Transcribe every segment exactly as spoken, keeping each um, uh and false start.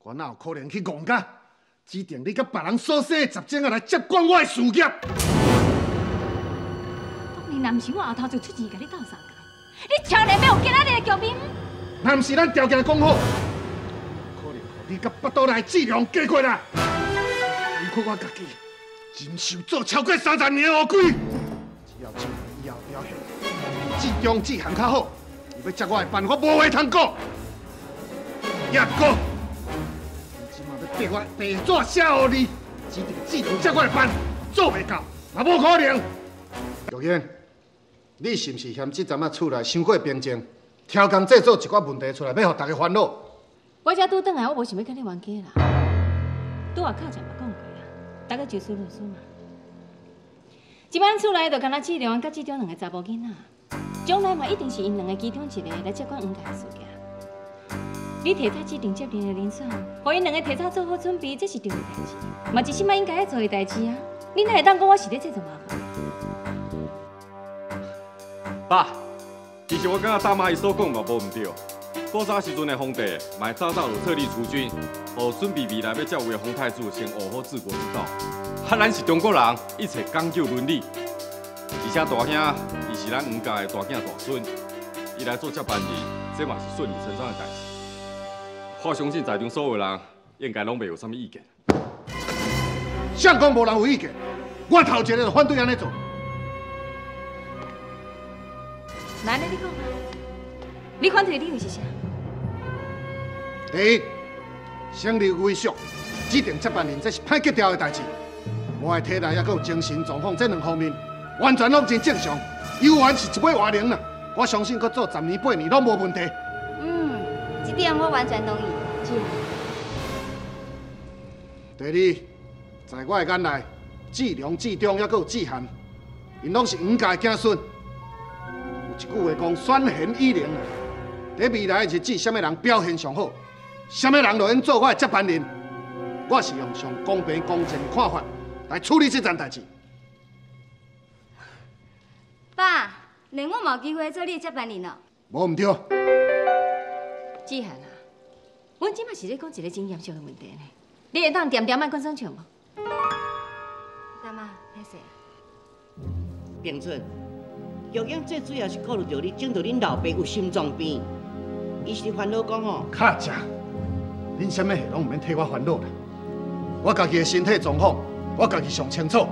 我哪有可能去戆家？指定你甲别人所生的杂种啊来接管我的事业。 当年若毋是我后头就出钱甲你斗相共，你超然要有今仔日的局面。 若毋是咱条件讲好，可能你甲北岛来质量解决啦。委屈我家己，忍受做超过三十年的乌龟。只要今回以后表现，志中志行较好，伊要接我的办法无话通讲。也过。 逼我地纸写予你，指定志良接我的班，做袂到，也无可能。玉英，你是毋是嫌这阵仔厝内伤过平静，挑工制造一寡问题出来，要互大家烦恼？ 我才拄转来，我无想要跟你冤家啦。拄下靠前嘛讲过啊，大家就事论事嘛。即摆厝内就干那志良甲志中两个查某囡仔，将来嘛一定是因两个其中一个来接管黄家的事业。 你提早制定接连的人选，互因两个提早做好准备，这是对的代志，嘛一心嘛应该要做的代志啊！你哪会当讲我是咧制造麻烦？ 爸，其实我感觉大妈伊所讲嘛无毋对，古早时阵的皇帝嘛会早早就册立储君，互准备未来要接位的皇太子先学好治国之道。啊，咱是中国人，一切讲究伦理，而且大兄伊是咱黄家的大囝大孙，伊来做接班人，这嘛是顺理成章的代志。 我相信在场所有人应该拢袂有啥物意见。 谁讲无人有意见？我头一个就反对安尼做。 那安尼你讲啊？你反对的理由是啥？ 第一，成立威属，指定接班人，这是歹结条的代志。我的体内也有精神状况这两方面，完全拢真正常，有完是一尾活灵啦。我相信，搁做十年八年拢无问题。 这点我完全同意，是啊。 第二，在我的眼内，志良、志忠还有志涵，因拢是黄家的子孙。有一句话讲“选贤与能”，在未来的日子，什么人表现上好，什么人就应做我的接班人。我是用上公平公正的看法来处理这件代志。 爸，连我嘛有机会做你的接班人哦。 无唔对。 志涵啊，阮即摆是咧讲一个真严肃的问题呢，你会当点点卖关上场无？ 大妈，歹势。 平春，玉英最主要是考虑到你整到恁老爸有心脏病，伊是烦恼讲吼。 卡姐，恁什么事拢唔免替我烦恼啦，我家己的身体状况，我家己上清楚。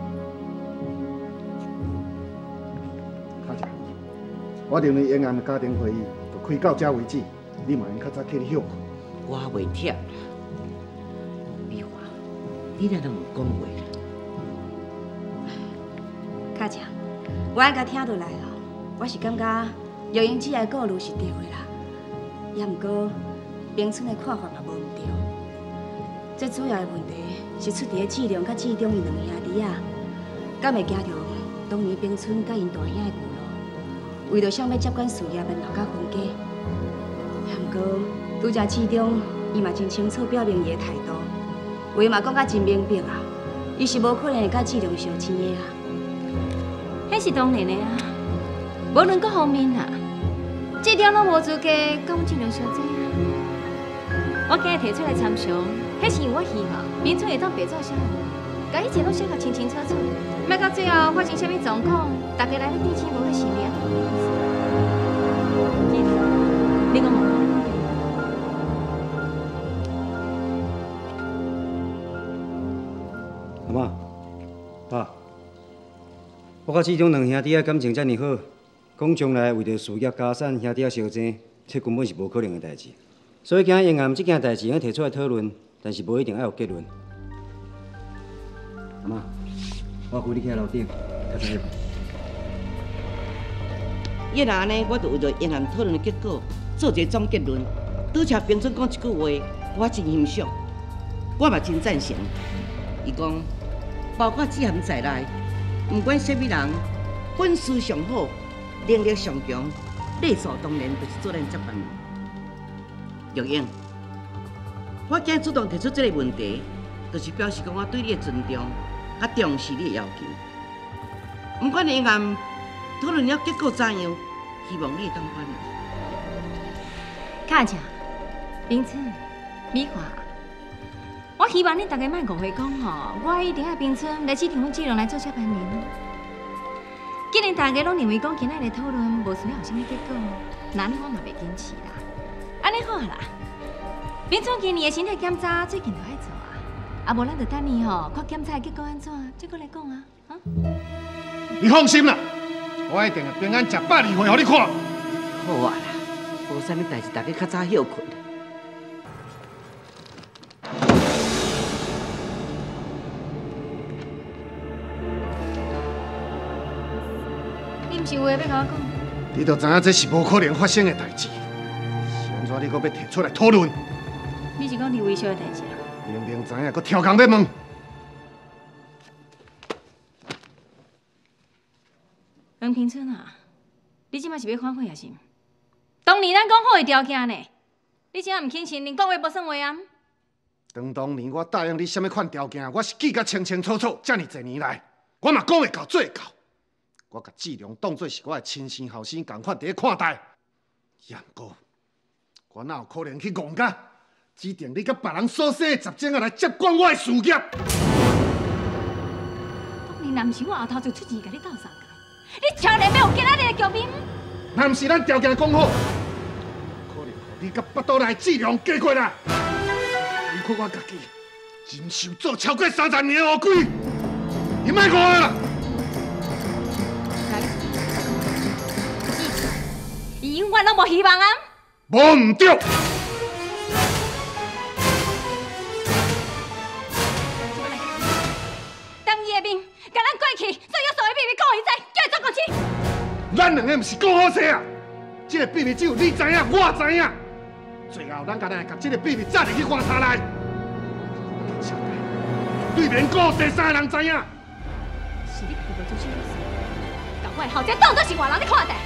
卡姐，我认为延安的家庭会议就开到这为止。 你嘛应较早起去休。 我袂忝啦，美华，你哪能唔讲话啦？ 卡姐，我应该听落来了，我是感觉玉英姐的顾虑是对的啦，也毋过平春的看法嘛无毋对。最主要的问题是出伫咧志良甲志忠因两兄弟啊，敢会惊着当年平春甲因大兄的旧路，为着想要接管事业，便闹到分家。 毋过，拄则志忠，伊嘛真清楚表明伊的态度，话嘛讲甲真明白啊，伊是无可能会甲志良相亲的啊。 迄是当然的啊，无论各方面啊，志忠拢无资格甲阮志良相争啊。我今日提出来参详，迄是因为我希望民村会当白纸写字，甲一切拢写甲清清楚楚，莫到最后发生啥物状况，大家来咧底钱无迄是命。你讲无？ 阿妈，爸，我甲志忠两兄弟仔感情遮尔好，讲将来为着事业家产兄弟仔相争，这根本是无可能的代志。所以今日延安这件代志，我提出来讨论，但是无一定要有结论。阿妈，我扶你起来楼顶，较早入。 伊若安尼，我就为着延安讨论的结果做一个总结论。拄则平春讲一句话，我真欣赏，我嘛真赞成。伊讲。 包括志涵在内，不管什么人，本事上好，能力上强，理所当然就是做咱接班人。玉英，我今日主动提出这个问题，就是表示讲我对你的尊重，啊重视你的要求。不管延安讨论了结果怎样，希望你会当欢迎。 卡姐，平春， 美华，我希望你大家莫误会讲吼，我一定爱冰村来指定阮志龙来做接班人。既然大家拢认为讲今仔日讨论无需要有啥物结果，那呢我嘛袂坚持啦。安尼好啦，冰村今年的身体检查最近就爱做啊，啊无咱就等伊吼，看检查的结果安怎，再过来讲啊，哈。 你放心啦，我一定会平安食百二回，互你看。 好啊啦，无啥物代志，大家较早休困。 你毋是有话要甲我讲？ 你都知影这是无可能发生的代志，是安怎你搁要提出来讨论？ 你是讲你威胁的代志啊？ 明明知影，搁挑工要问。 黄平春啊，你即摆是要反悔也是？当年咱讲好的条件呢？你怎啊毋肯承认讲话无算话啊？ 当当年我答应你什么款条件，我是记甲清清楚楚。这么多年来，我嘛讲会到做会到。我甲志良当作是我的亲生后生共款伫咧看待。也毋过，我哪有可能去戆甲指定你甲别人所生的杂种啊来接管我的事业？ 当年若毋是我后头就出钱甲你斗相共，你超然要有今仔日的局面？ 若毋是咱条件讲好，可能互你甲巴肚内志良解决啦。包括我家己，忍受做超过三十年的乌龟，你莫误我啦！ 伊永远拢无希望啊！ 无毋对。 当伊的面，甲咱过去所有所有秘密讲伊知，叫伊做公司。 咱两个毋是讲好势啊！这个秘密只有你知影，我知影。最后，咱家来甲这个秘密载入去棺材内，对面个第三个人知影。 是你家己无做事的事，把我的后者当作是外人咧看待。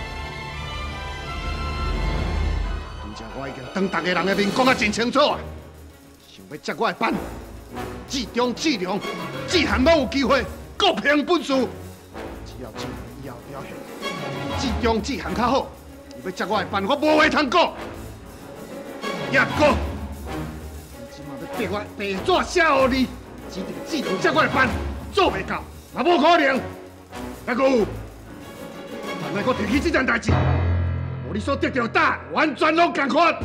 而且我已经当逐个人的面讲啊真清楚啊，想要接我的班，志忠、志良、志涵拢有机会各凭本事。只要志良以后表现，志忠、志涵较好，伊要接我的班，我无话通讲。也不过，你即马要逼我白纸写互你，指定志良接我的班，做袂到，也无可能。还佫有，万来我提起这件代志。你所得到的答案完全拢同款。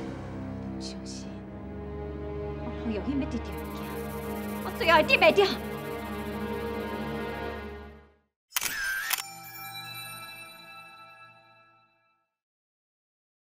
相信我好有瘾要得到物件，我最后会得袂到。